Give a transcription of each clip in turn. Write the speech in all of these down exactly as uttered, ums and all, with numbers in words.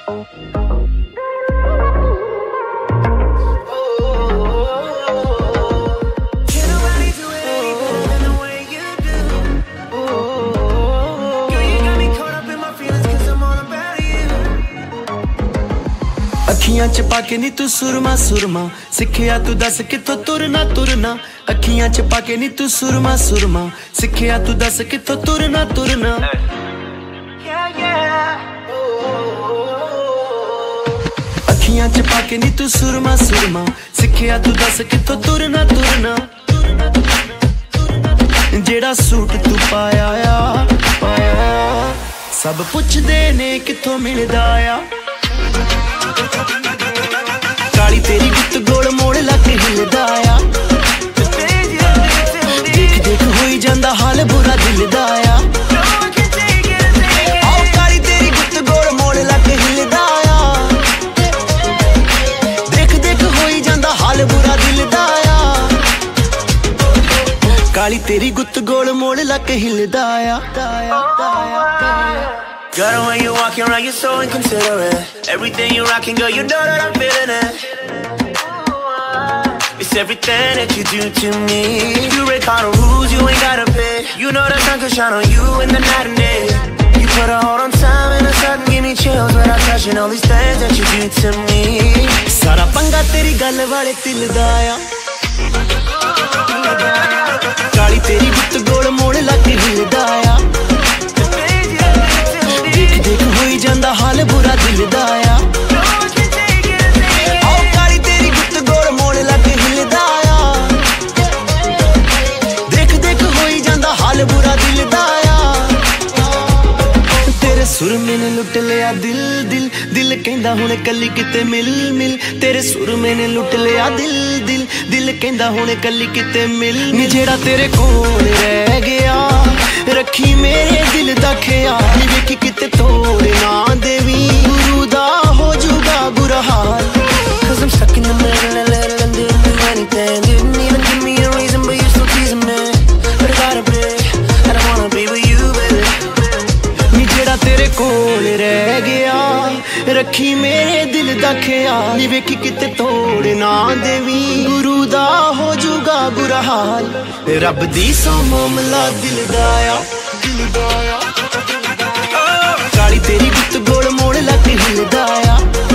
अखियां च पाके नी तू सुरमा सुरमा सिखिया तू दस किथों तुरना तुरना। अखियां च पाके नी तू सुरमा सुरमा सिखिया तू दस किथों तुरना तुरना। अखियां च पाके नी तू सुरमा सुरमा सिखिया तू दस किथों तुरना तुरना। जेड़ा सूट तू पाया आ पाया सब पुछदे ने किथों मिलदा आ। काली तेरी गुत्त गोल मोड़ लग हिलदा आ। देख देख होई जांदा हाल बुरा दिल दा आ। आओ काली तेरी गुत्त गोल मोड़ लग हिलदा आ। देख देख होई जांदा हाल बुरा दिल दा आ। काली तेरी गुत्त गोल मोड़ लग हिलदा आ। Girl, the way you walking around, you're so inconsiderate. Everything you rocking, girl, you know that I'm feeling it. It's everything that you do to me. You break all the rules, you ain't gotta pay. You know the sun can shine on you in the night and day. You put a hold on time and a sudden give me chills without touching all these things that you do to me. सारा पंगा तेरी गल वाले दिल दा आ। काली तेरी गुत्त गोल मोड़ लग हिलदा आ। देख देख होई जांदा हाल बुरा दिल दा आ। आओ काली तेरी गुत्त गोल मोड़ लग हिलदा आ। देख देख होई जांदा हाल बुरा दिल दा आ। तेरे सुर मैंने लुट लिया दिल दिल दिल कहंदा हुण कल्ली किते मिल मिल। तेरे सुर मैंने लुट लिया दिल दिल दिल कहंदा हुण कल्ली किते मिल। नी जेड़ा तेरे कोल रह गया रखी मेरे दिल दा ख्याल। नी वेखी किते तोड़ ना देवी गुरु दा हो जूगा बुरा हाल। Cause I'm stuck in the middle and little and didn't do anything. Didn't even give me a reason, but you're still teasing me. But I gotta be, I don't wanna be with you, baby. नी जेड़ा तेरे कोल रह गया रखी मेरे दिल दा ख्याल। नी वेखी किते तोड़ ना देवी गुरु दा हो जूगा बुरा हाल। रब दी सौ मामला दिल दा आ दिल दा आ। काली तेरी गुत्त गोल मोड़ लग हिलदा आ।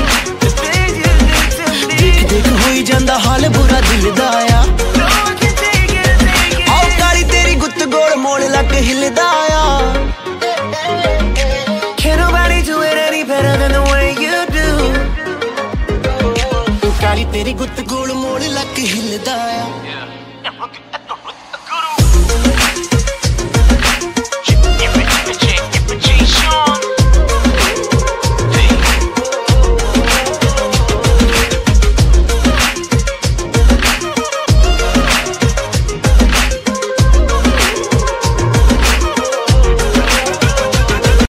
देख देख होई जांदा हाल बुरा दिल दा आ। आओ काली तेरी गुत्त गोल मोड़ लग हिलदा आ। Can't nobody do it any better than the way you do. काली तेरी गुत्त गोल मोड़ लग हिलदा आ।